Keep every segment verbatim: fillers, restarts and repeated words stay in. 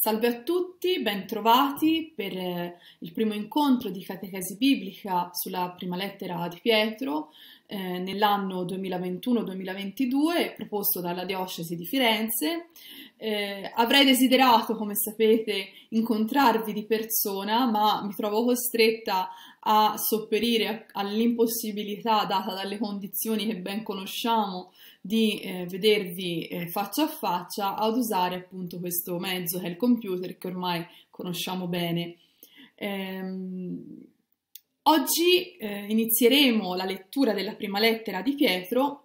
Salve a tutti, ben trovati per eh, il primo incontro di Catechesi Biblica sulla prima lettera di Pietro eh, nell'anno duemilaventuno duemilaventidue proposto dalla Diocesi di Firenze. Eh, avrei desiderato, come sapete, incontrarvi di persona, ma mi trovo costretta a sopperire all'impossibilità data dalle condizioni che ben conosciamo di eh, vedervi eh, faccia a faccia, ad usare appunto questo mezzo che è il computer, che ormai conosciamo bene. Ehm, oggi eh, inizieremo la lettura della prima lettera di Pietro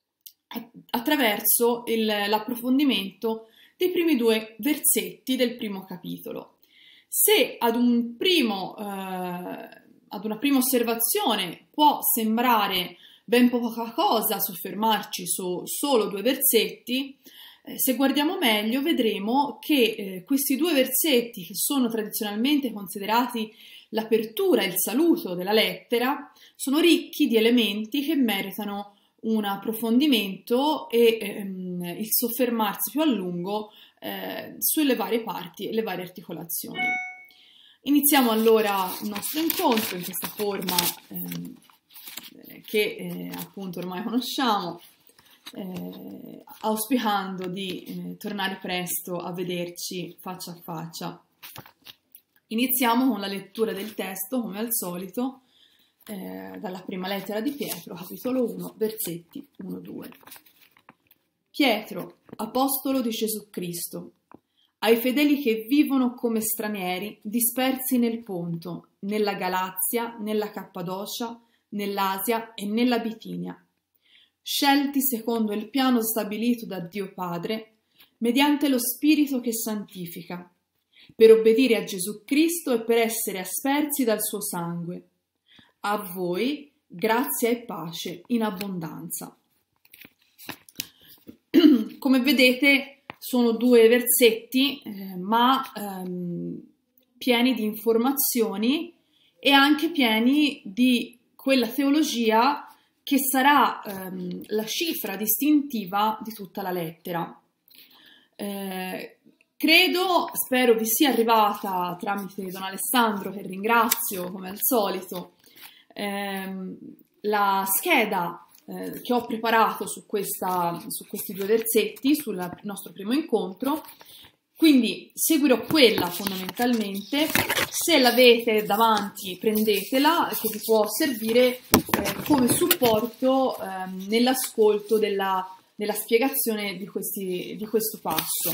attraverso l'approfondimento dei primi due versetti del primo capitolo. Se ad, un primo, eh, ad una prima osservazione può sembrare ben poca cosa soffermarci su solo due versetti, eh, se guardiamo meglio vedremo che eh, questi due versetti, che sono tradizionalmente considerati l'apertura e il saluto della lettera, sono ricchi di elementi che meritano un approfondimento e ehm, il soffermarsi più a lungo eh, sulle varie parti e le varie articolazioni. Iniziamo allora il nostro incontro in questa forma ehm, che eh, appunto ormai conosciamo, eh, auspicando di eh, tornare presto a vederci faccia a faccia. Iniziamo con la lettura del testo, come al solito, eh, dalla prima lettera di Pietro, capitolo uno, versetti uno due. Pietro, apostolo di Gesù Cristo, ai fedeli che vivono come stranieri, dispersi nel Ponto, nella Galazia, nella Cappadocia, nell'Asia e nella Bitinia, scelti secondo il piano stabilito da Dio Padre, mediante lo Spirito che santifica, per obbedire a Gesù Cristo e per essere aspersi dal suo sangue. A voi grazia e pace in abbondanza. Come vedete sono due versetti, eh, ma ehm, pieni di informazioni e anche pieni di quella teologia che sarà ehm, la cifra distintiva di tutta la lettera. Eh, credo, spero vi sia arrivata tramite Don Alessandro, che ringrazio come al solito, ehm, la scheda eh, che ho preparato su, questa, su questi due versetti, sul nostro primo incontro. Quindi seguirò quella fondamentalmente. Se l'avete davanti prendetela, che vi può servire eh, come supporto eh, nell'ascolto della, della spiegazione di, questi, di questo passo.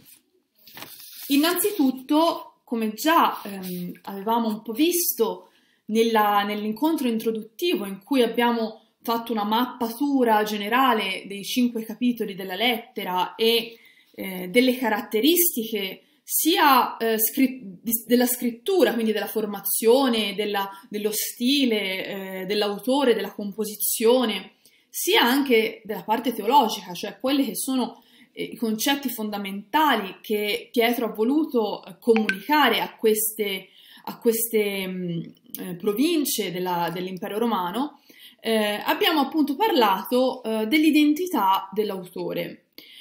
Innanzitutto, come già ehm, avevamo un po' visto nell'incontro introduttivo, in cui abbiamo fatto una mappatura generale dei cinque capitoli della lettera e Eh, delle caratteristiche sia eh, scri- della scrittura, quindi della formazione, della, dello stile eh, dell'autore, della composizione, sia anche della parte teologica, cioè quelli che sono eh, i concetti fondamentali che Pietro ha voluto eh, comunicare a queste, a queste mh, eh, province della, dell'impero romano. Eh, abbiamo appunto parlato eh, dell'identità dell'autore.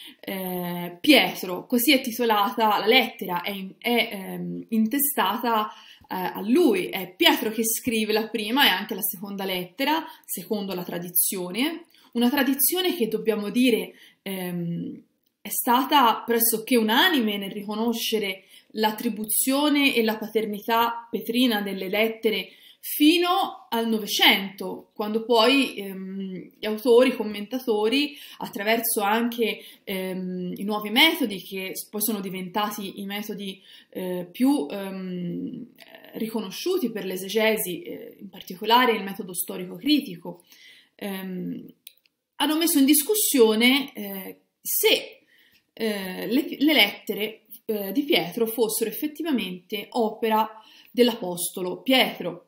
Eh, Pietro, così è titolata la lettera, è, in, è ehm, intestata eh, a lui, è Pietro che scrive la prima e anche la seconda lettera, secondo la tradizione, una tradizione che dobbiamo dire ehm, è stata pressoché unanime nel riconoscere l'attribuzione e la paternità petrina delle lettere fino al Novecento, quando poi ehm, gli autori, i commentatori, attraverso anche ehm, i nuovi metodi che poi sono diventati i metodi eh, più ehm, riconosciuti per l'esegesi, eh, in particolare il metodo storico-critico, ehm, hanno messo in discussione eh, se eh, le, le lettere eh, di Pietro fossero effettivamente opera dell'apostolo Pietro.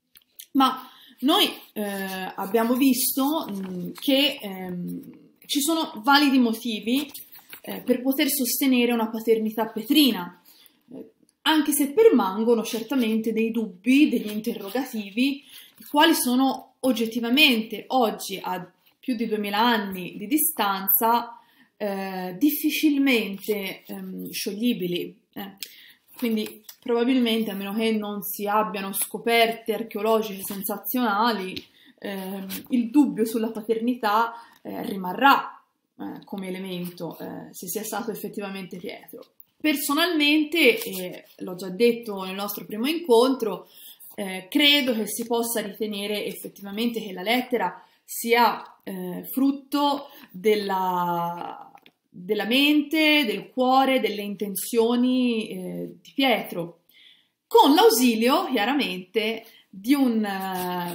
Ma noi eh, abbiamo visto mh, che ehm, ci sono validi motivi eh, per poter sostenere una paternità petrina, eh, anche se permangono certamente dei dubbi, degli interrogativi, i quali sono oggettivamente oggi, a più di duemila anni di distanza, eh, difficilmente ehm, scioglibili. Eh. Quindi probabilmente, a meno che non si abbiano scoperte archeologiche sensazionali, eh, il dubbio sulla paternità eh, rimarrà eh, come elemento, eh, se sia stato effettivamente Pietro. Personalmente, eh, l'ho già detto nel nostro primo incontro, eh, credo che si possa ritenere effettivamente che la lettera sia eh, frutto della, della mente, del cuore, delle intenzioni eh, di Pietro, con l'ausilio chiaramente di un eh,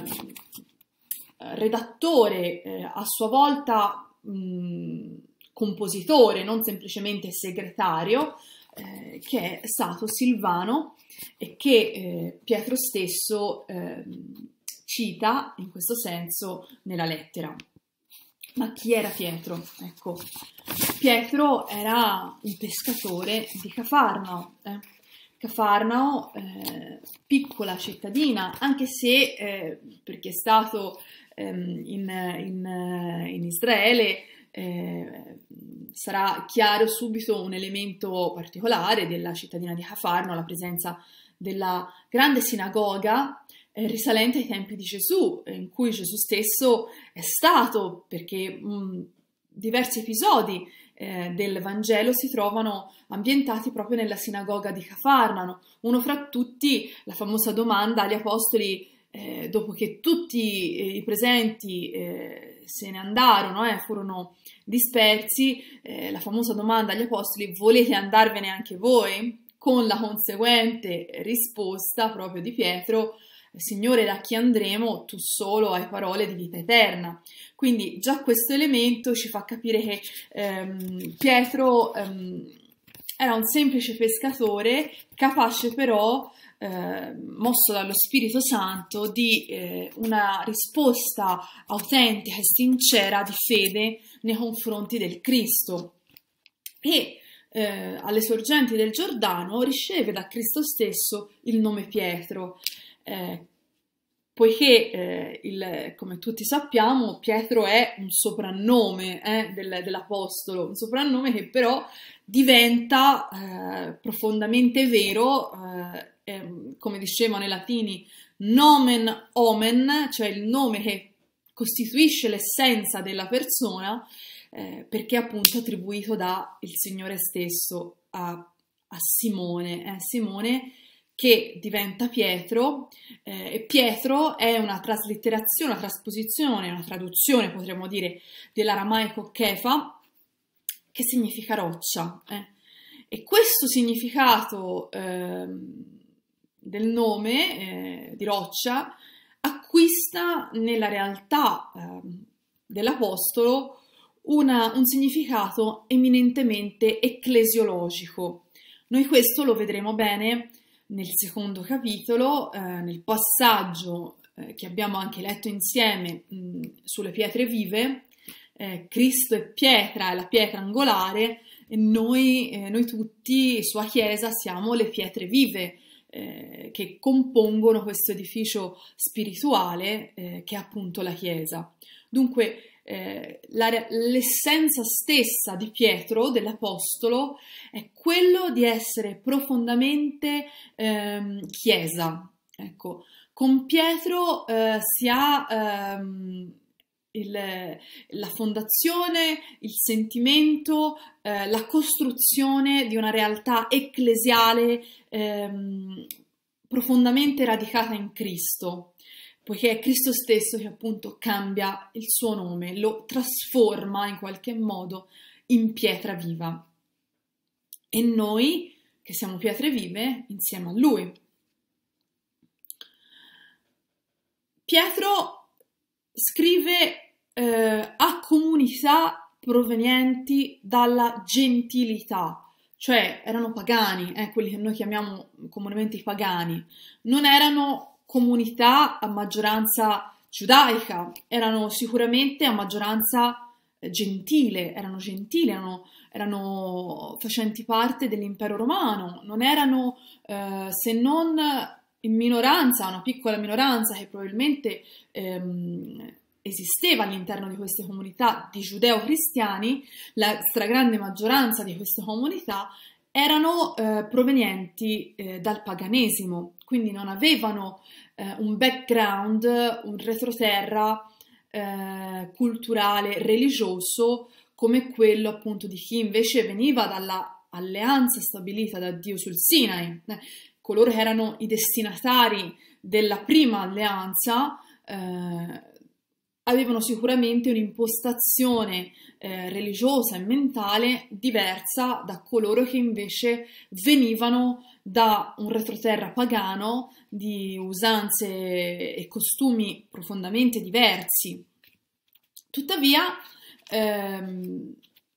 redattore eh, a sua volta mh, compositore, non semplicemente segretario, eh, che è stato Silvano e che eh, Pietro stesso eh, cita in questo senso nella lettera. Ma chi era Pietro? Ecco, Pietro era un pescatore di Cafarnao. Eh? Cafarnao, eh, piccola cittadina, anche se, eh, perché è stato ehm, in, in, in Israele, eh, sarà chiaro subito un elemento particolare della cittadina di Cafarnao, la presenza della grande sinagoga eh, risalente ai tempi di Gesù, in cui Gesù stesso è stato, perché mh, diversi episodi eh, del Vangelo si trovano ambientati proprio nella sinagoga di Cafarnao. Uno fra tutti, la famosa domanda agli apostoli, eh, dopo che tutti eh, i presenti eh, se ne andarono, eh, furono dispersi, eh, la famosa domanda agli apostoli: volete andarvene anche voi? Con la conseguente risposta proprio di Pietro: Signore, da chi andremo? Tu solo hai parole di vita eterna. Quindi già questo elemento ci fa capire che ehm, Pietro ehm, era un semplice pescatore, capace però, eh, mosso dallo Spirito Santo, di eh, una risposta autentica e sincera di fede nei confronti del Cristo. E eh, alle sorgenti del Giordano riceve da Cristo stesso il nome Pietro, eh, poiché, eh, il, come tutti sappiamo, Pietro è un soprannome eh, del, dell'Apostolo, un soprannome che però diventa eh, profondamente vero, eh, eh, come dicevano i latini, nomen omen, cioè il nome che costituisce l'essenza della persona, eh, perché è appunto attribuito da il Signore stesso a, a Simone, eh, Simone che diventa Pietro, eh, e Pietro è una traslitterazione, una trasposizione, una traduzione, potremmo dire, dell'aramaico Kefa, che significa roccia. Eh. E questo significato eh, del nome eh, di roccia acquista nella realtà eh, dell'Apostolo una, un significato eminentemente ecclesiologico. Noi questo lo vedremo bene nel secondo capitolo, eh, nel passaggio eh, che abbiamo anche letto insieme mh, sulle pietre vive. eh, Cristo è pietra, è la pietra angolare, e noi, eh, noi tutti, sua Chiesa, siamo le pietre vive eh, che compongono questo edificio spirituale eh, che è appunto la Chiesa. Dunque, Eh, la, l'essenza stessa di Pietro, dell'Apostolo, è quello di essere profondamente ehm, Chiesa. Ecco, con Pietro eh, si ha ehm, il, la fondazione, il sentimento, eh, la costruzione di una realtà ecclesiale ehm, profondamente radicata in Cristo, poiché è Cristo stesso che appunto cambia il suo nome, lo trasforma in qualche modo in pietra viva. E noi, che siamo pietre vive, insieme a Lui. Pietro scrive eh, a comunità provenienti dalla gentilità, cioè erano pagani, eh, quelli che noi chiamiamo comunemente i pagani, non erano comunità a maggioranza giudaica, erano sicuramente a maggioranza gentile, erano gentili, erano, erano facenti parte dell'impero romano, non erano eh, se non in minoranza, una piccola minoranza che probabilmente ehm, esisteva all'interno di queste comunità di giudeo-cristiani, la stragrande maggioranza di queste comunità erano eh, provenienti eh, dal paganesimo, quindi non avevano eh, un background, un retroterra eh, culturale, religioso, come quello appunto di chi invece veniva dalla alleanza stabilita da Dio sul Sinai. Eh, coloro che erano i destinatari della prima alleanza eh, avevano sicuramente un'impostazione eh, religiosa e mentale diversa da coloro che invece venivano da un retroterra pagano di usanze e costumi profondamente diversi. Tuttavia, ehm,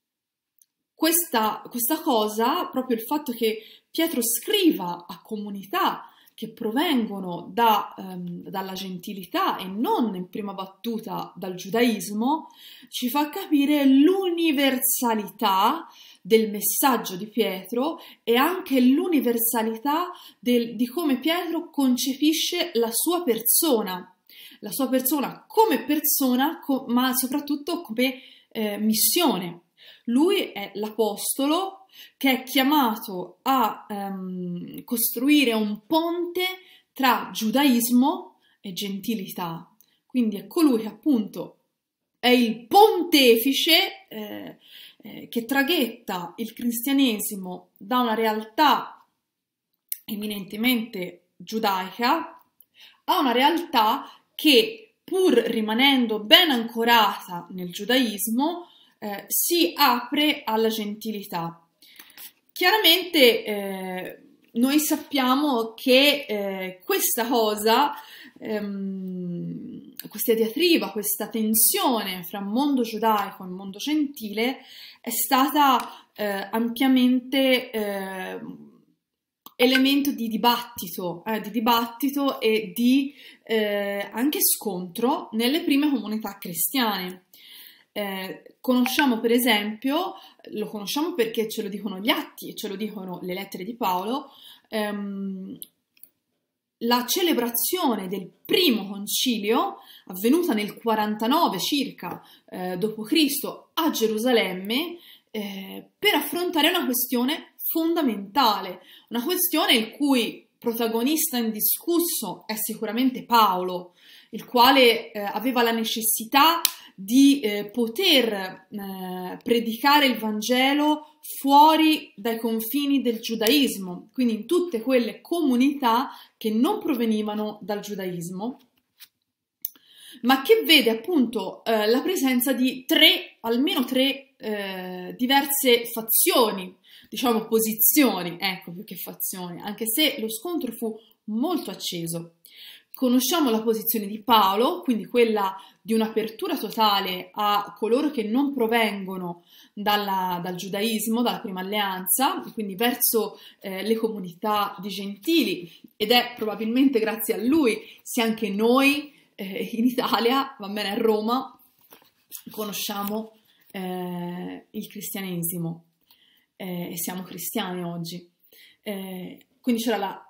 questa, questa cosa, proprio il fatto che Pietro scriva a comunità che provengono da, um, dalla gentilità e non in prima battuta dal giudaismo, ci fa capire l'universalità del messaggio di Pietro e anche l'universalità del, di come Pietro concepisce la sua persona, la sua persona come persona, co- ma soprattutto come eh, missione. Lui è l'apostolo che è chiamato a um, costruire un ponte tra giudaismo e gentilità. Quindi è colui che appunto è il pontefice eh, eh, che traghetta il cristianesimo da una realtà eminentemente giudaica a una realtà che, pur rimanendo ben ancorata nel giudaismo, eh, si apre alla gentilità. Chiaramente eh, noi sappiamo che eh, questa cosa, ehm, questa diatriba, questa tensione fra mondo giudaico e mondo gentile è stata eh, ampiamente eh, elemento di dibattito, eh, di dibattito e di eh, anche scontro nelle prime comunità cristiane. Eh, conosciamo per esempio, lo conosciamo perché ce lo dicono gli atti e ce lo dicono le lettere di Paolo, ehm, la celebrazione del primo concilio avvenuta nel quarantanove circa eh, dopo Cristo a Gerusalemme eh, per affrontare una questione fondamentale, una questione il cui protagonista indiscusso è sicuramente Paolo, il quale eh, aveva la necessità di eh, poter eh, predicare il Vangelo fuori dai confini del giudaismo, quindi in tutte quelle comunità che non provenivano dal giudaismo, ma che vede appunto eh, la presenza di tre, almeno tre eh, diverse fazioni, diciamo posizioni, ecco, più che fazioni, anche se lo scontro fu molto acceso. Conosciamo la posizione di Paolo, quindi quella di un'apertura totale a coloro che non provengono dalla, dal giudaismo, dalla prima alleanza, quindi verso eh, le comunità di gentili, ed è probabilmente grazie a lui se anche noi eh, in Italia, va bene, a Roma, conosciamo eh, il cristianesimo eh, e siamo cristiani oggi. Eh, quindi c'era la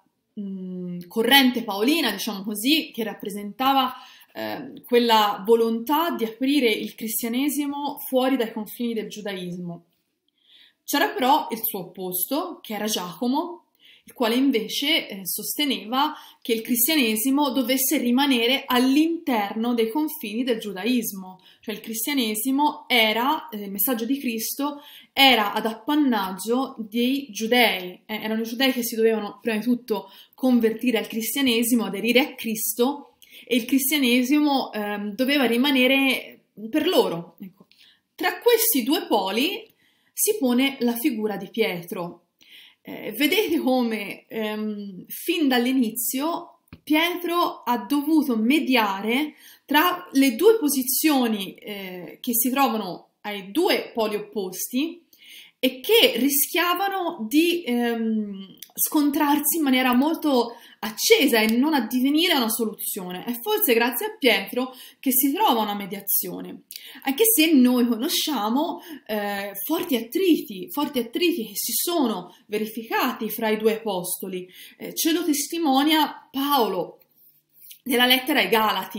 corrente paolina, diciamo così, che rappresentava eh, quella volontà di aprire il cristianesimo fuori dai confini del giudaismo. C'era però il suo opposto, che era Giacomo, il quale invece eh, sosteneva che il cristianesimo dovesse rimanere all'interno dei confini del giudaismo, cioè il cristianesimo era, eh, il messaggio di Cristo era ad appannaggio dei giudei, eh, erano i giudei che si dovevano prima di tutto convertire al cristianesimo, aderire a Cristo, e il cristianesimo eh, doveva rimanere per loro. Ecco. Tra questi due poli si pone la figura di Pietro. Eh, vedete come ehm, fin dall'inizio Pietro ha dovuto mediare tra le due posizioni eh, che si trovano ai due poli opposti e che rischiavano di ehm, scontrarsi in maniera molto accesa e non addivenire a una soluzione. È forse grazie a Pietro che si trova una mediazione, anche se noi conosciamo eh, forti attriti, forti attriti che si sono verificati fra i due apostoli. Eh, ce lo testimonia Paolo nella lettera ai Galati,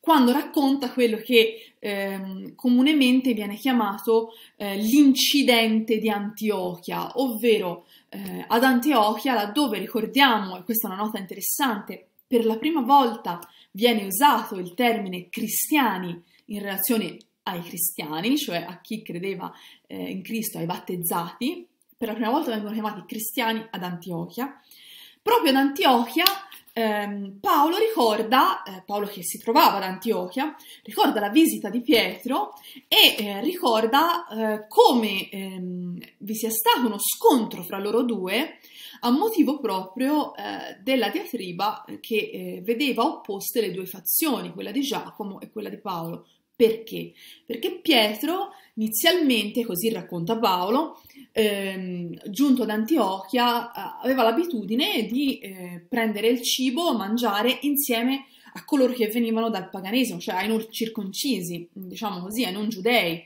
quando racconta quello che ehm, comunemente viene chiamato eh, l'incidente di Antiochia, ovvero eh, ad Antiochia, laddove ricordiamo, e questa è una nota interessante, per la prima volta viene usato il termine cristiani in relazione ai cristiani, cioè a chi credeva eh, in Cristo, ai battezzati. Per la prima volta vengono chiamati cristiani ad Antiochia. Proprio ad Antiochia ehm, Paolo ricorda, eh, Paolo che si trovava ad Antiochia, ricorda la visita di Pietro e eh, ricorda eh, come ehm, vi sia stato uno scontro fra loro due a motivo proprio eh, della diatriba che eh, vedeva opposte le due fazioni, quella di Giacomo e quella di Paolo. Perché? Perché Pietro inizialmente, così racconta Paolo, ehm, giunto ad Antiochia, aveva l'abitudine di eh, prendere il cibo, mangiare insieme a coloro che venivano dal paganesimo, cioè ai non circoncisi, diciamo così, ai non giudei,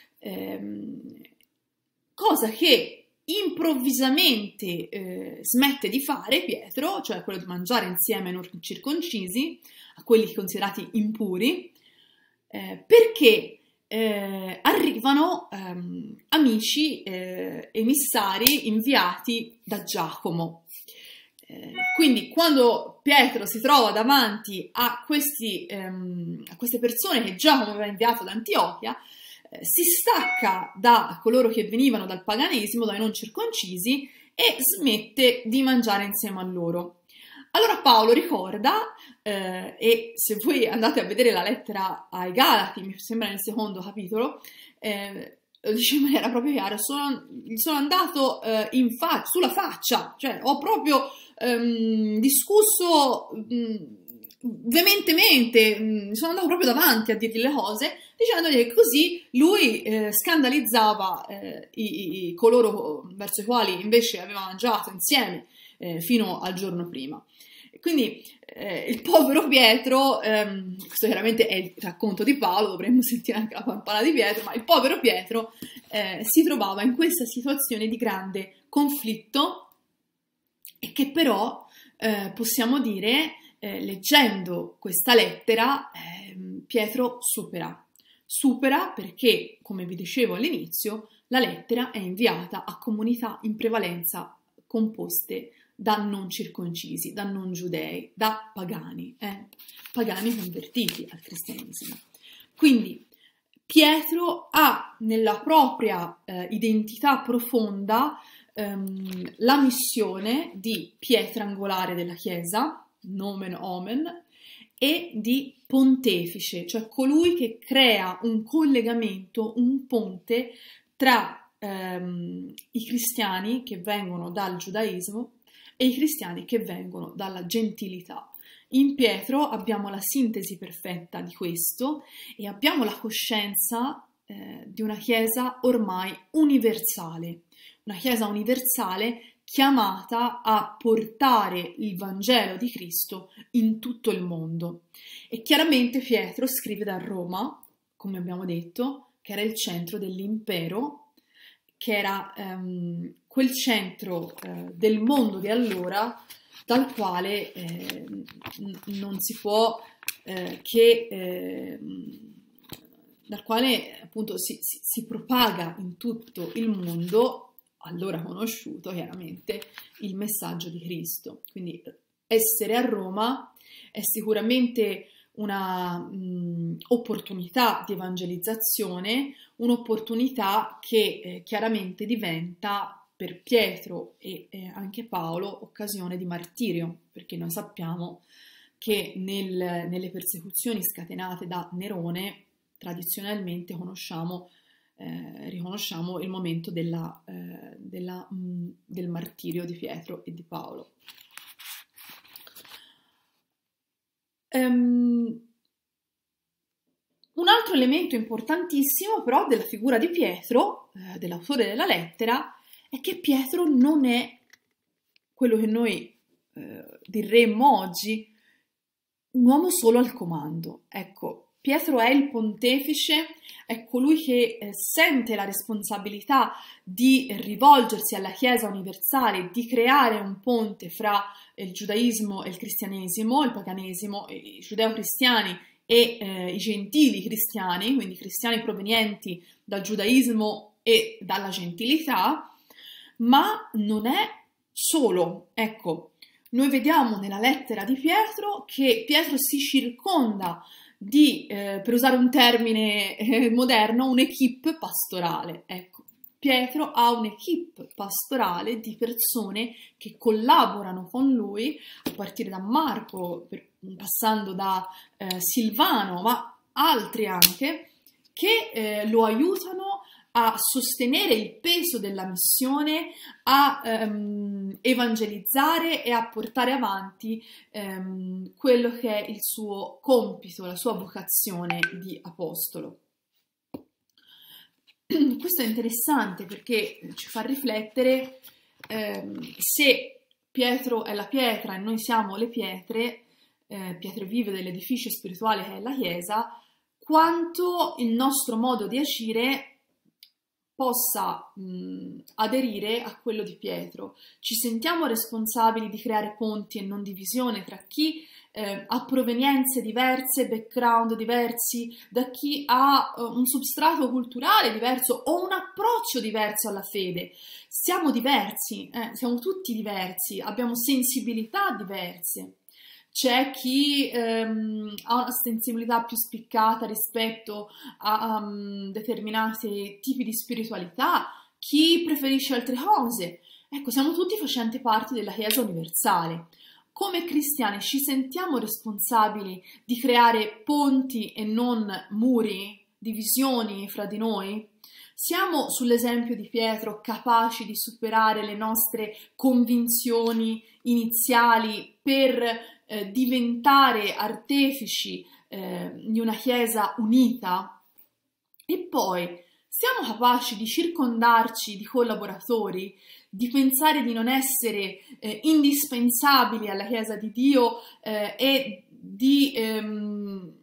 ehm, cosa che improvvisamente eh, smette di fare Pietro, cioè quello di mangiare insieme ai non circoncisi, a quelli considerati impuri, Eh, perché eh, arrivano ehm, amici eh, emissari inviati da Giacomo. Eh, quindi quando Pietro si trova davanti a, questi, ehm, a queste persone che Giacomo aveva inviato ad Antiochia, eh, si stacca da coloro che venivano dal paganesimo, dai non circoncisi, e smette di mangiare insieme a loro. Allora Paolo ricorda, eh, e se voi andate a vedere la lettera ai Galati, mi sembra nel secondo capitolo, eh, lo dice in maniera proprio chiara, sono, sono andato eh, in fa- sulla faccia, cioè ho proprio ehm, discusso mh, veementemente, mh, sono andato proprio davanti a dirgli le cose, dicendogli che così lui eh, scandalizzava eh, i, i, coloro verso i quali invece aveva mangiato insieme eh, fino al giorno prima. Quindi eh, il povero Pietro, ehm, questo chiaramente è il racconto di Paolo, dovremmo sentire anche la campana di Pietro, ma il povero Pietro eh, si trovava in questa situazione di grande conflitto e che però eh, possiamo dire, eh, leggendo questa lettera, eh, Pietro supera. Supera perché, come vi dicevo all'inizio, la lettera è inviata a comunità in prevalenza composte da non circoncisi, da non giudei, da pagani, eh? pagani convertiti al cristianesimo. Quindi Pietro ha nella propria eh, identità profonda ehm, la missione di pietra angolare della Chiesa, nomen omen, e di pontefice, cioè colui che crea un collegamento, un ponte tra ehm, i cristiani che vengono dal giudaismo e i cristiani che vengono dalla gentilità. In Pietro abbiamo la sintesi perfetta di questo e abbiamo la coscienza eh, di una Chiesa ormai universale, una Chiesa universale chiamata a portare il Vangelo di Cristo in tutto il mondo. E chiaramente Pietro scrive da Roma, come abbiamo detto, che era il centro dell'impero, che era ehm, quel centro eh, del mondo di allora dal quale eh, non si può eh, che eh, dal quale appunto si, si, si propaga in tutto il mondo, allora conosciuto chiaramente, il messaggio di Cristo. Quindi essere a Roma è sicuramente una mh, opportunità di evangelizzazione, un'opportunità che eh, chiaramente diventa per Pietro e eh, anche Paolo occasione di martirio, perché noi sappiamo che nel, nelle persecuzioni scatenate da Nerone tradizionalmente conosciamo, eh, riconosciamo il momento della, eh, della, mh, del martirio di Pietro e di Paolo. Um, un altro elemento importantissimo però della figura di Pietro, eh, dell'autore della lettera, è che Pietro non è quello che noi eh, diremmo oggi un uomo solo al comando. Ecco, Pietro è il pontefice, è colui che eh, sente la responsabilità di rivolgersi alla Chiesa universale, di creare un ponte fra il giudaismo e il cristianesimo, il paganesimo, i giudeo-cristiani e eh, i gentili cristiani, quindi cristiani provenienti dal giudaismo e dalla gentilità, ma non è solo. Ecco, noi vediamo nella lettera di Pietro che Pietro si circonda di, eh, per usare un termine eh, moderno, un'equipe pastorale. Ecco, Pietro ha un'equipe pastorale di persone che collaborano con lui, a partire da Marco, per, passando da eh, Silvano, ma altri anche, che eh, lo aiutano a sostenere il peso della missione, a ehm, evangelizzare e a portare avanti ehm, quello che è il suo compito, la sua vocazione di apostolo. Questo è interessante perché ci fa riflettere ehm, se Pietro è la pietra e noi siamo le pietre, eh, pietre vive dell'edificio spirituale che è la Chiesa, quanto il nostro modo di agire possa mh, aderire a quello di Pietro. Ci sentiamo responsabili di creare ponti e non divisione tra chi eh, ha provenienze diverse, background diversi, da chi ha uh, un substrato culturale diverso o un approccio diverso alla fede. Siamo diversi, eh, siamo tutti diversi, abbiamo sensibilità diverse. C'è chi ehm, ha una sensibilità più spiccata rispetto a um, determinati tipi di spiritualità, chi preferisce altre cose. Ecco, siamo tutti facenti parte della Chiesa universale. Come cristiani ci sentiamo responsabili di creare ponti e non muri, divisioni fra di noi? Siamo, sull'esempio di Pietro, capaci di superare le nostre convinzioni iniziali per Eh, diventare artefici eh, di una Chiesa unita? E poi siamo capaci di circondarci di collaboratori, di pensare di non essere eh, indispensabili alla Chiesa di Dio eh, e di ehm,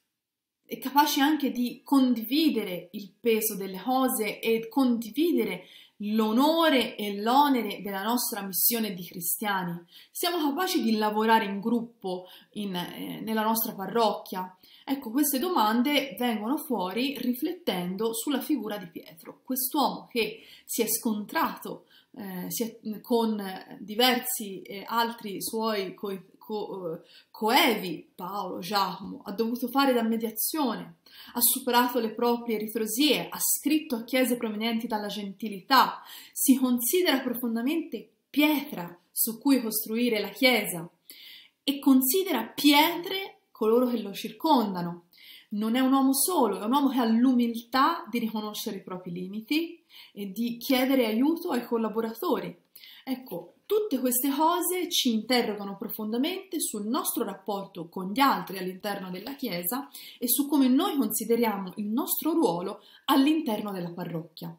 e capaci anche di condividere il peso delle cose e condividere l'onore e l'onere della nostra missione di cristiani? Siamo capaci di lavorare in gruppo in, eh, nella nostra parrocchia? Ecco, queste domande vengono fuori riflettendo sulla figura di Pietro, quest'uomo che si è scontrato eh, si è, con diversi eh, altri suoi co- co- coevi, Paolo, Giacomo, ha dovuto fare da mediazione, ha superato le proprie ritrosie, ha scritto a chiese provenienti dalla gentilità, si considera profondamente pietra su cui costruire la Chiesa e considera pietre coloro che lo circondano. Non è un uomo solo, è un uomo che ha l'umiltà di riconoscere i propri limiti e di chiedere aiuto ai collaboratori. Ecco, tutte queste cose ci interrogano profondamente sul nostro rapporto con gli altri all'interno della Chiesa e su come noi consideriamo il nostro ruolo all'interno della parrocchia.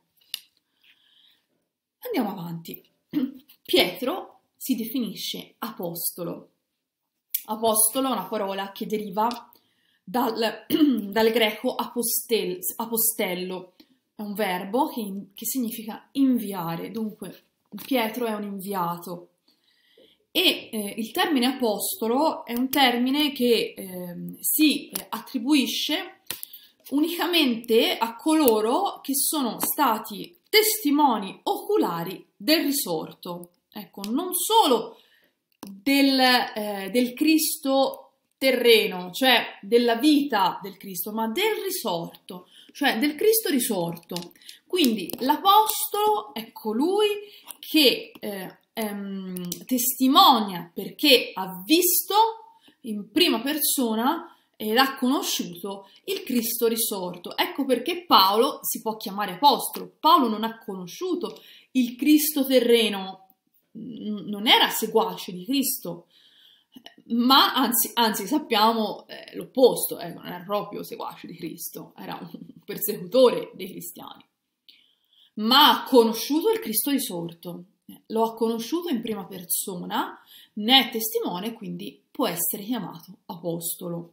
Andiamo avanti. Pietro si definisce apostolo. Apostolo è una parola che deriva dal, dal greco apostel, apostello, è un verbo che, che significa inviare, dunque Pietro è un inviato. E eh, il termine apostolo è un termine che eh, si attribuisce unicamente a coloro che sono stati testimoni oculari del risorto. Ecco, non solo del, eh, del Cristo terreno, cioè della vita del Cristo, ma del risorto, cioè del Cristo risorto. Quindi l'apostolo è colui che eh, ehm, testimonia perché ha visto in prima persona ed ha conosciuto il Cristo risorto. Ecco perché Paolo si può chiamare apostolo. Paolo non ha conosciuto il Cristo terreno, non era seguace di Cristo, ma anzi, anzi sappiamo eh, l'opposto, eh, non era proprio seguace di Cristo, era un persecutore dei cristiani, ma ha conosciuto il Cristo risorto, lo ha conosciuto in prima persona, ne è testimone, quindi può essere chiamato apostolo.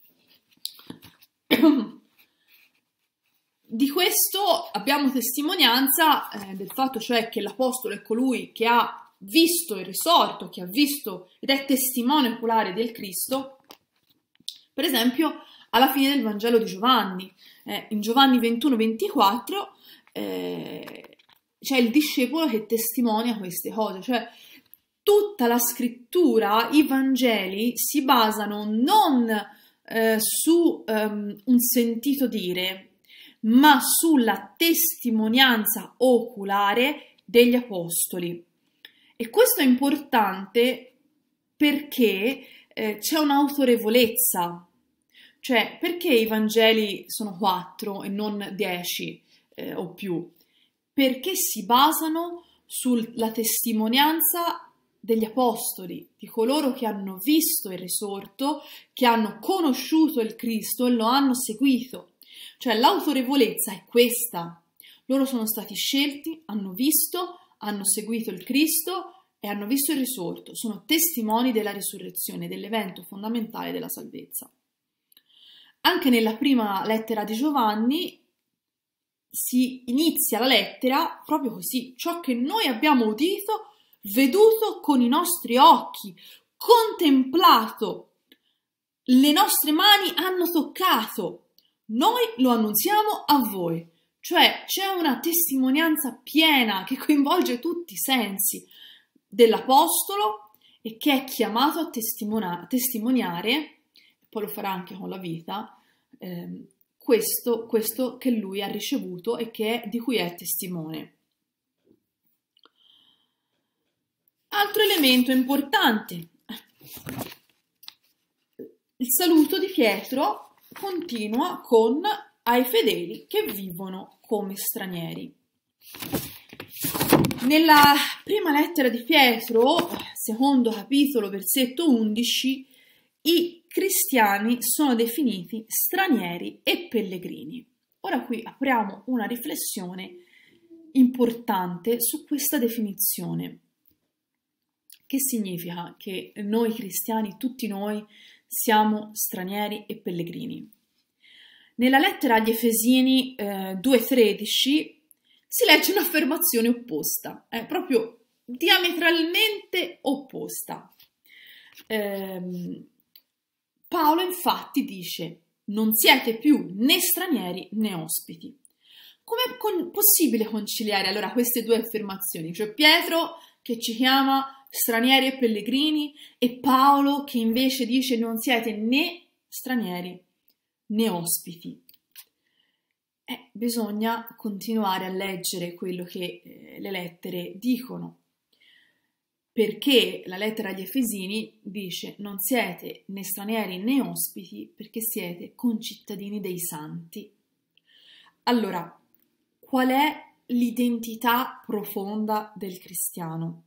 Di questo abbiamo testimonianza eh, del fatto cioè che l'apostolo è colui che ha visto il risorto, che ha visto ed è testimone oculare del Cristo, per esempio alla fine del Vangelo di Giovanni. Eh, in Giovanni ventuno ventiquattro eh, c'è il discepolo che testimonia queste cose, cioè tutta la scrittura, i Vangeli si basano non eh, su um, un sentito dire, ma sulla testimonianza oculare degli apostoli. E questo è importante perché eh, c'è un'autorevolezza, cioè perché i Vangeli sono quattro e non dieci eh, o più? Perché si basano sulla testimonianza degli apostoli, di coloro che hanno visto il risorto, che hanno conosciuto il Cristo e lo hanno seguito. Cioè l'autorevolezza è questa. Loro sono stati scelti, hanno visto, hanno seguito il Cristo e hanno visto il risorto. Sono testimoni della risurrezione, dell'evento fondamentale della salvezza. Anche nella prima lettera di Giovanni si inizia la lettera proprio così: ciò che noi abbiamo udito, veduto con i nostri occhi, contemplato, le nostre mani hanno toccato, noi lo annunziamo a voi. Cioè c'è una testimonianza piena che coinvolge tutti i sensi dell'apostolo e che è chiamato a testimoniare, testimoniare, poi lo farà anche con la vita, eh, questo, questo che lui ha ricevuto e che è, di cui è testimone. Altro elemento importante, il saluto di Pietro continua con ai fedeli che vivono come stranieri. Nella prima lettera di Pietro, secondo capitolo, versetto undici, i cristiani sono definiti stranieri e pellegrini. Ora qui apriamo una riflessione importante su questa definizione. Che significa che noi cristiani, tutti noi, siamo stranieri e pellegrini? Nella lettera agli Efesini eh, due tredici si legge un'affermazione opposta, è proprio diametralmente opposta. Eh, Paolo infatti dice: non siete più né stranieri né ospiti. Com'è con- possibile conciliare allora queste due affermazioni? Cioè Pietro che ci chiama stranieri e pellegrini e Paolo che invece dice non siete né stranieri né ospiti. Eh, bisogna continuare a leggere quello che eh, le lettere dicono, perché la lettera agli Efesini dice non siete né stranieri né ospiti perché siete concittadini dei santi. Allora, qual è l'identità profonda del cristiano?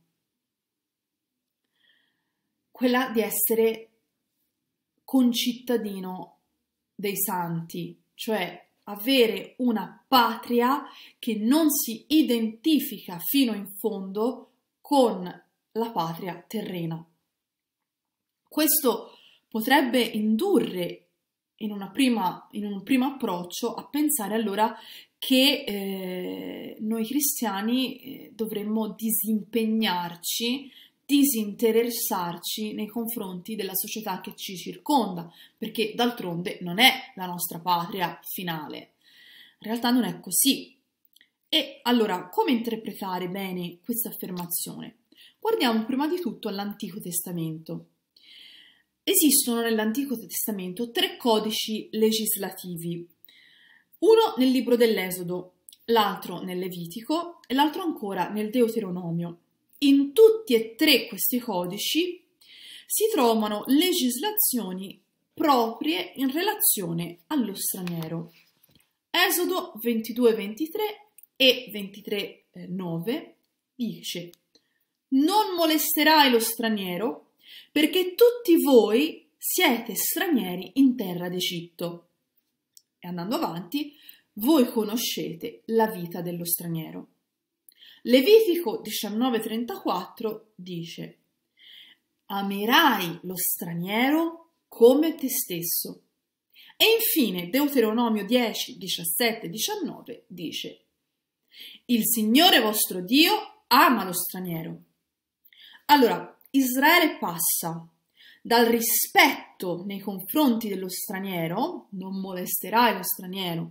Quella di essere concittadino dei santi, cioè avere una patria che non si identifica fino in fondo con la patria terrena. Questo potrebbe indurre in, una prima, in un primo approccio a pensare allora che eh, noi cristiani eh, dovremmo disimpegnarci, disinteressarci nei confronti della società che ci circonda, perché d'altronde non è la nostra patria finale. In realtà non è così. E allora, come interpretare bene questa affermazione? Guardiamo prima di tutto all'Antico Testamento. Esistono nell'Antico Testamento tre codici legislativi, uno nel libro dell'Esodo, l'altro nel Levitico e l'altro ancora nel Deuteronomio. In tutti e tre questi codici si trovano legislazioni proprie in relazione allo straniero. Esodo ventidue ventitré e ventitré nove dice: non molesterai lo straniero, perché tutti voi siete stranieri in terra d'Egitto. E andando avanti, voi conoscete la vita dello straniero. Levitico diciannove trentaquattro dice: amerai lo straniero come te stesso. E infine Deuteronomio dieci diciassette diciannove dice: il Signore vostro Dio ama lo straniero. Allora, Israele passa dal rispetto nei confronti dello straniero, non molesterai lo straniero,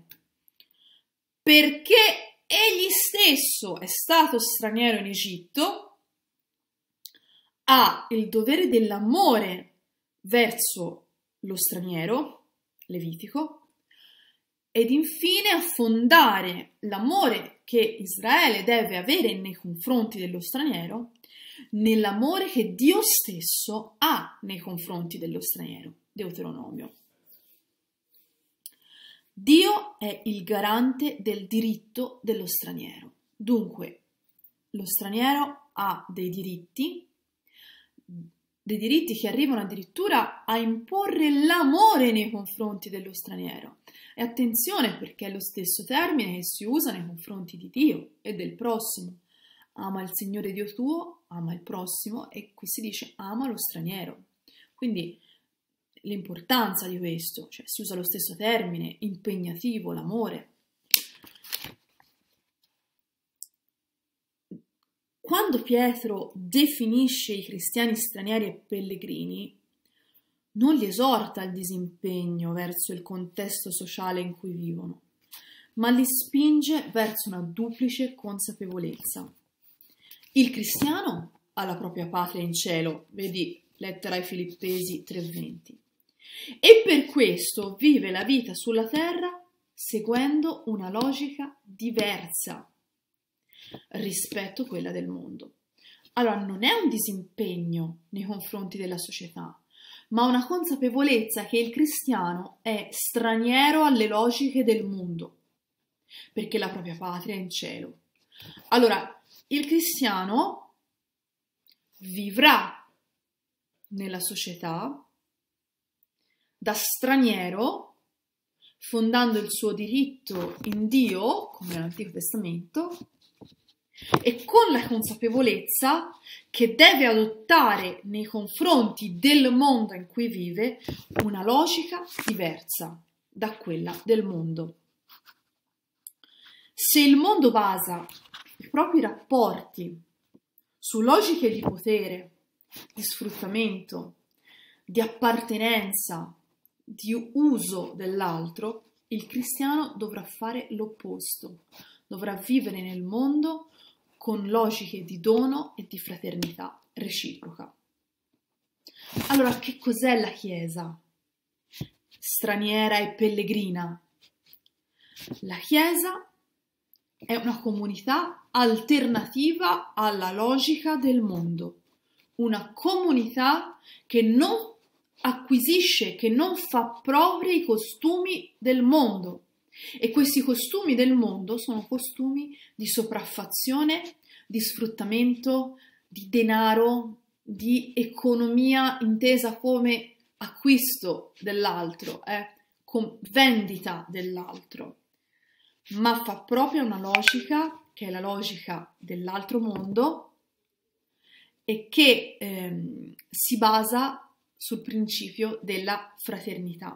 perché egli stesso è stato straniero in Egitto, ha il dovere dell'amore verso lo straniero, Levitico, ed infine affondare l'amore che Israele deve avere nei confronti dello straniero nell'amore che Dio stesso ha nei confronti dello straniero. Deuteronomio. Dio è il garante del diritto dello straniero. Dunque, lo straniero ha dei diritti, dei diritti che arrivano addirittura a imporre l'amore nei confronti dello straniero. E attenzione, perché è lo stesso termine che si usa nei confronti di Dio e del prossimo. Ama il Signore Dio tuo, ama il prossimo, e qui si dice ama lo straniero. Quindi l'importanza di questo, cioè si usa lo stesso termine, impegnativo, l'amore. Quando Pietro definisce i cristiani stranieri e pellegrini, non li esorta al disimpegno verso il contesto sociale in cui vivono, ma li spinge verso una duplice consapevolezza. Il cristiano ha la propria patria in cielo, vedi lettera ai Filippesi tre venti, e per questo vive la vita sulla terra seguendo una logica diversa rispetto a quella del mondo. Allora non è un disimpegno nei confronti della società, ma una consapevolezza che il cristiano è straniero alle logiche del mondo, perché la propria patria è in cielo. Allora, il cristiano vivrà nella società da straniero, fondando il suo diritto in Dio, come nell'Antico Testamento, e con la consapevolezza che deve adottare nei confronti del mondo in cui vive una logica diversa da quella del mondo. Se il mondo basa i propri rapporti su logiche di potere, di sfruttamento, di appartenenza, di uso dell'altro, il cristiano dovrà fare l'opposto, dovrà vivere nel mondo con logiche di dono e di fraternità reciproca. Allora, che cos'è la Chiesa straniera e pellegrina? La Chiesa è una comunità alternativa alla logica del mondo, una comunità che non acquisisce, che non fa propri i costumi del mondo. E questi costumi del mondo sono costumi di sopraffazione, di sfruttamento, di denaro, di economia intesa come acquisto dell'altro, eh, con vendita dell'altro, ma fa proprio una logica che è la logica dell'altro mondo e che ehm, si basa sul principio della fraternità.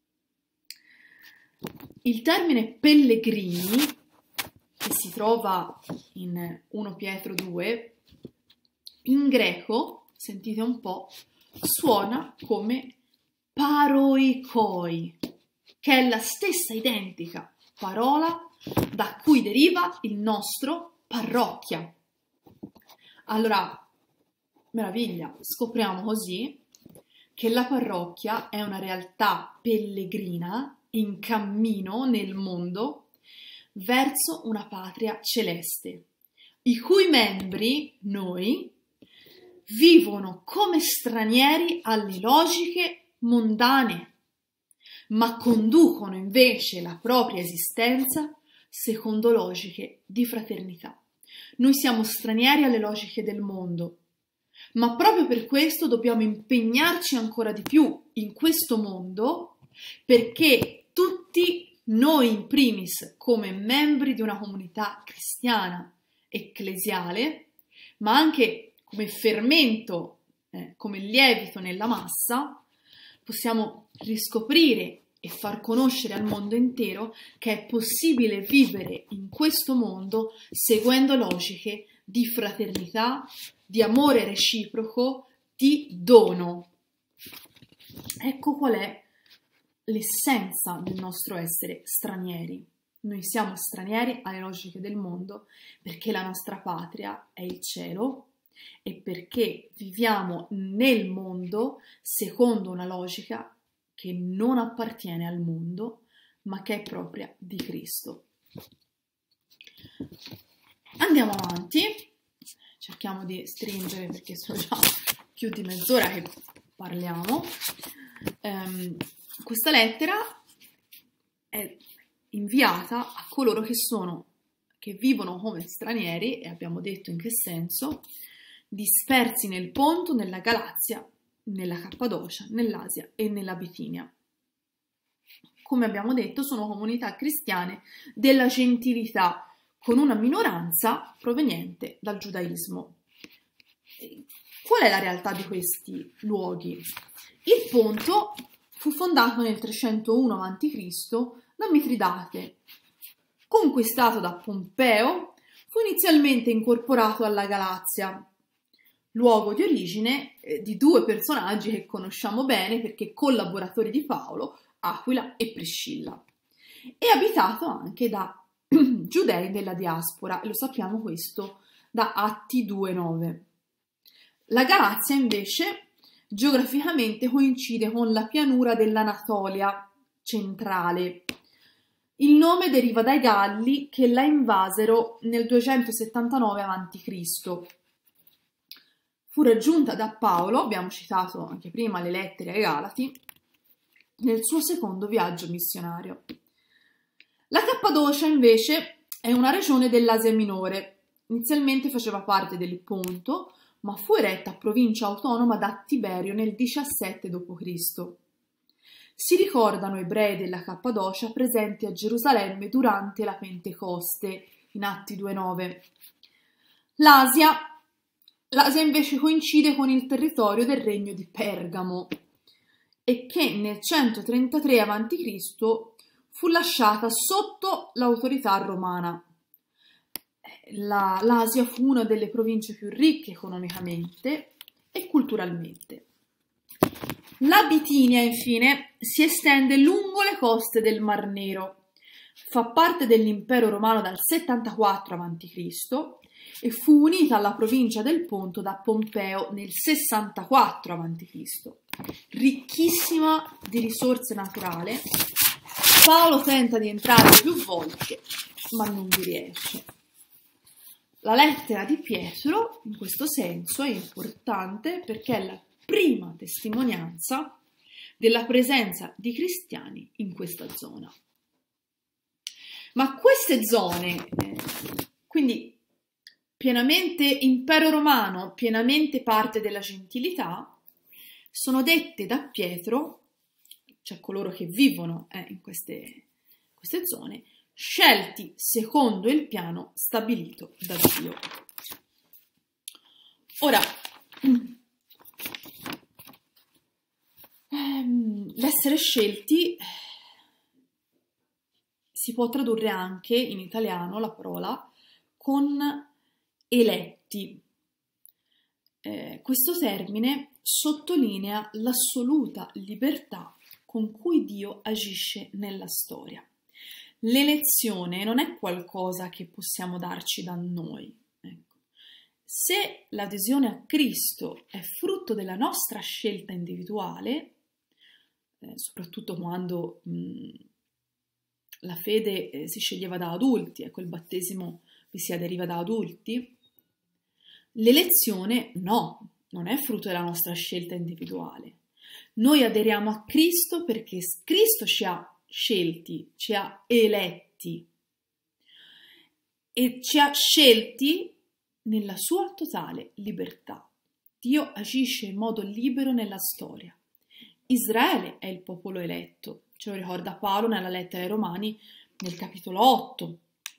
Il termine pellegrini, che si trova in primo Pietro due, in greco, sentite un po', suona come paroikoi, che è la stessa identica parola da cui deriva il nostro parrocchia. Allora, meraviglia, scopriamo così che la parrocchia è una realtà pellegrina in cammino nel mondo verso una patria celeste, i cui membri, noi, vivono come stranieri alle logiche mondane, ma conducono invece la propria esistenza secondo logiche di fraternità. Noi siamo stranieri alle logiche del mondo, ma proprio per questo dobbiamo impegnarci ancora di più in questo mondo, perché tutti noi in primis, come membri di una comunità cristiana, ecclesiale, ma anche come fermento, eh, come lievito nella massa, possiamo riscoprire e far conoscere al mondo intero che è possibile vivere in questo mondo seguendo logiche di fraternità, di amore reciproco, di dono. Ecco qual è l'essenza del nostro essere stranieri. Noi siamo stranieri alle logiche del mondo perché la nostra patria è il cielo e perché viviamo nel mondo secondo una logica che non appartiene al mondo, ma che è propria di Cristo. Andiamo avanti, cerchiamo di stringere perché sono già più di mezz'ora che parliamo. Um, questa lettera è inviata a coloro che sono, che vivono come stranieri, e abbiamo detto in che senso, dispersi nel Ponto, nella Galazia, nella Cappadocia, nell'Asia e nella Bitinia. Come abbiamo detto, sono comunità cristiane della gentilità, con una minoranza proveniente dal giudaismo. Qual è la realtà di questi luoghi? Il Ponto fu fondato nel trecentouno avanti Cristo da Mitridate. Conquistato da Pompeo, fu inizialmente incorporato alla Galazia, luogo di origine di due personaggi che conosciamo bene perché collaboratori di Paolo, Aquila e Priscilla, e abitato anche da giudei della diaspora, e lo sappiamo questo da Atti due nove. La Galazia invece geograficamente coincide con la pianura dell'Anatolia centrale. Il nome deriva dai Galli che la invasero nel duecentosettantanove avanti Cristo. Fu raggiunta da Paolo, abbiamo citato anche prima le lettere ai Galati, nel suo secondo viaggio missionario. La Cappadocia invece è una regione dell'Asia Minore. Inizialmente faceva parte del Ponto, ma fu eretta provincia autonoma da Tiberio nel diciassette dopo Cristo. Si ricordano ebrei della Cappadocia presenti a Gerusalemme durante la Pentecoste, in Atti due nove. L'Asia L'Asia invece coincide con il territorio del regno di Pergamo e che nel centotrentatré avanti Cristo fu lasciata sotto l'autorità romana. La, L'Asia fu una delle province più ricche economicamente e culturalmente. La Bitinia, infine, si estende lungo le coste del Mar Nero, fa parte dell'impero romano dal settantaquattro avanti Cristo e fu unita alla provincia del Ponto da Pompeo nel sessantaquattro avanti Cristo. Ricchissima di risorse naturali, Paolo tenta di entrare più volte, ma non vi riesce. La lettera di Pietro, in questo senso, è importante perché è la prima testimonianza della presenza di cristiani in questa zona. Ma queste zone, eh, quindi pienamente impero romano, pienamente parte della gentilità, sono dette da Pietro, cioè coloro che vivono eh, in queste, queste zone, scelti secondo il piano stabilito da Dio. Ora, ehm, l'essere scelti si può tradurre anche in italiano la parola con eletti. Eh, questo termine sottolinea l'assoluta libertà con cui Dio agisce nella storia. L'elezione non è qualcosa che possiamo darci da noi. Ecco. Se l'adesione a Cristo è frutto della nostra scelta individuale, eh, soprattutto quando mh, la fede eh, si sceglieva da adulti, ecco il battesimo che si aderiva da adulti, l'elezione no, non è frutto della nostra scelta individuale. Noi aderiamo a Cristo perché Cristo ci ha scelti, ci ha eletti e ci ha scelti nella sua totale libertà. Dio agisce in modo libero nella storia. Israele è il popolo eletto, ce lo ricorda Paolo nella lettera ai Romani nel capitolo otto,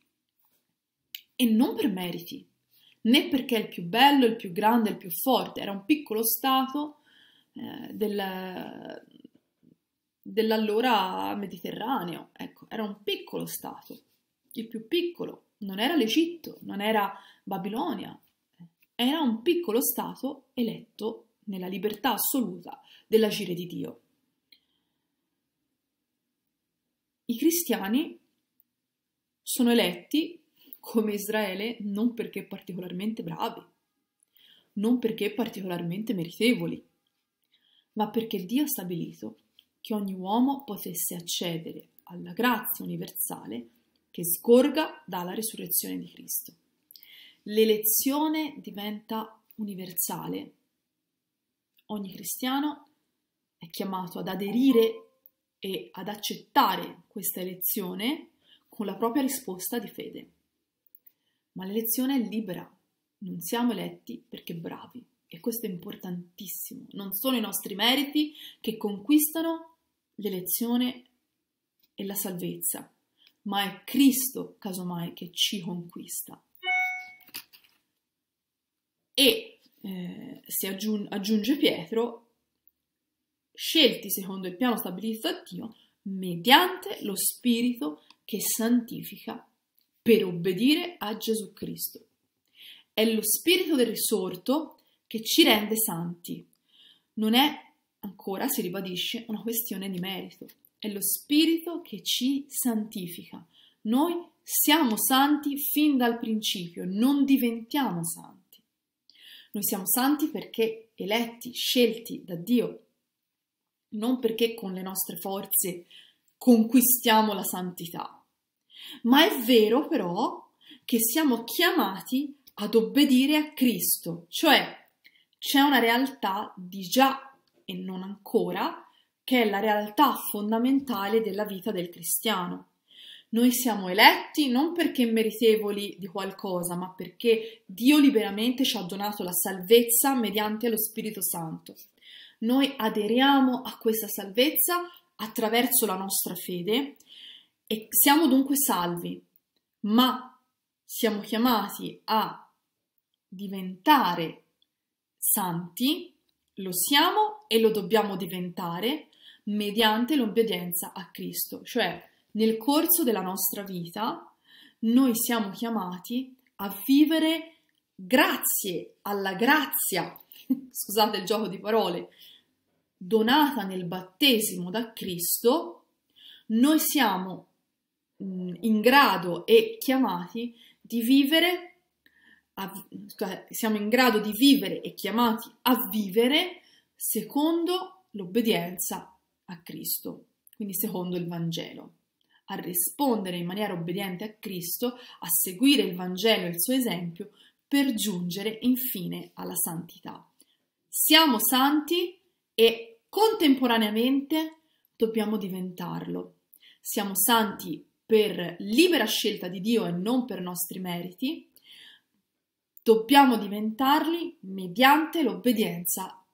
e non per meriti, né perché è il più bello, il più grande, il più forte. Era un piccolo stato eh, del, dell'allora Mediterraneo, ecco, era un piccolo stato, il più piccolo, non era l'Egitto, non era Babilonia, era un piccolo stato eletto nella libertà assoluta dell'agire di Dio. I cristiani sono eletti come Israele non perché particolarmente bravi, non perché particolarmente meritevoli, ma perché Dio ha stabilito che ogni uomo potesse accedere alla grazia universale che sgorga dalla risurrezione di Cristo. L'elezione diventa universale. Ogni cristiano è chiamato ad aderire e ad accettare questa elezione con la propria risposta di fede. Ma l'elezione è libera, non siamo eletti perché bravi, e questo è importantissimo. Non sono i nostri meriti che conquistano l'elezione e la salvezza, ma è Cristo, casomai, che ci conquista. E eh, si aggiunge, aggiunge Pietro, scelti secondo il piano stabilito da Dio, mediante lo Spirito che santifica per obbedire a Gesù Cristo. È lo Spirito del risorto che ci rende santi. Non è, ancora si ribadisce, una questione di merito. È lo Spirito che ci santifica. Noi siamo santi fin dal principio, non diventiamo santi. Noi siamo santi perché eletti, scelti da Dio, non perché con le nostre forze conquistiamo la santità. Ma è vero però che siamo chiamati ad obbedire a Cristo, cioè c'è una realtà di già e non ancora, che è la realtà fondamentale della vita del cristiano. Noi siamo eletti non perché meritevoli di qualcosa, ma perché Dio liberamente ci ha donato la salvezza mediante lo Spirito Santo. Noi aderiamo a questa salvezza attraverso la nostra fede e siamo dunque salvi, ma siamo chiamati a diventare santi, lo siamo e lo dobbiamo diventare mediante l'obbedienza a Cristo, cioè nel corso della nostra vita noi siamo chiamati a vivere grazie alla grazia, scusate il gioco di parole, donata nel battesimo da Cristo. Noi siamo mh, in grado e chiamati di vivere, a, scusate, siamo in grado di vivere e chiamati a vivere secondo l'obbedienza a Cristo, quindi secondo il Vangelo, a rispondere in maniera obbediente a Cristo, a seguire il Vangelo e il suo esempio per giungere infine alla santità. Siamo santi e contemporaneamente dobbiamo diventarlo. Siamo santi per libera scelta di Dio e non per nostri meriti. Dobbiamo diventarli mediante l'obbedienza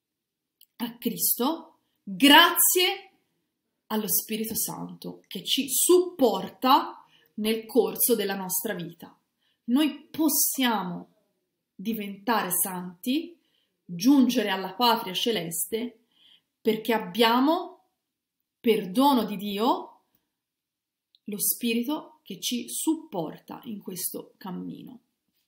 a Cristo, grazie allo Spirito Santo che ci supporta nel corso della nostra vita. Noi possiamo diventare santi, giungere alla patria celeste, perché abbiamo, per dono di Dio, lo Spirito che ci supporta in questo cammino.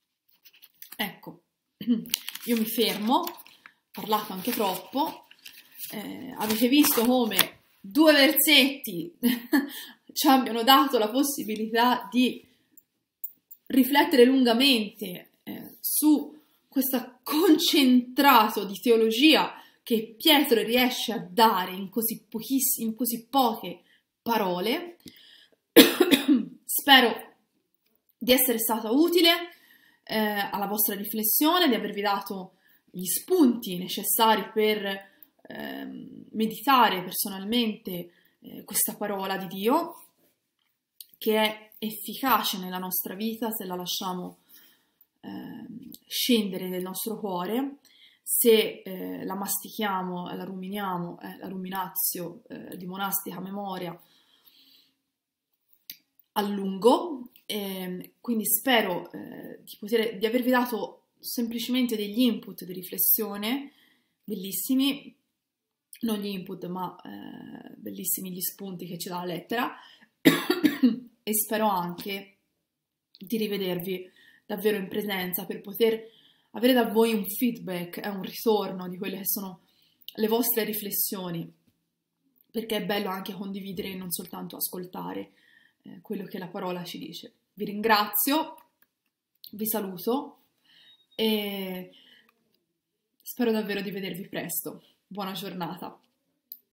Ecco, io mi fermo, ho parlato anche troppo, eh, avete visto come due versetti ci abbiano dato la possibilità di riflettere lungamente eh, su questo concentrato di teologia che Pietro riesce a dare in così, pochiss- in così poche parole. Spero di essere stata utile eh, alla vostra riflessione, di avervi dato gli spunti necessari per eh, meditare personalmente eh, questa parola di Dio, che è efficace nella nostra vita se la lasciamo eh, scendere nel nostro cuore, se eh, la mastichiamo, la ruminiamo, eh, la ruminatio eh, di monastica memoria a lungo. Eh, quindi spero eh, di, poter, di avervi dato semplicemente degli input di riflessione bellissimi, non gli input ma eh, bellissimi gli spunti che ci dà la lettera, e spero anche di rivedervi davvero in presenza per poter avere da voi un feedback e un ritorno di quelle che sono le vostre riflessioni, perché è bello anche condividere e non soltanto ascoltare eh, quello che la parola ci dice. Vi ringrazio, vi saluto e spero davvero di vedervi presto. Buona giornata.